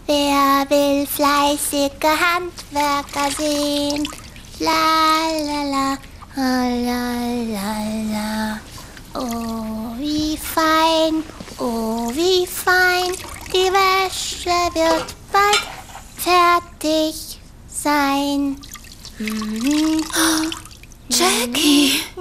Wer will fleißige Handwerker sehen? La la la, la la la. Oh, wie fein, die Wäsche wird bald fertig sein. Jackie!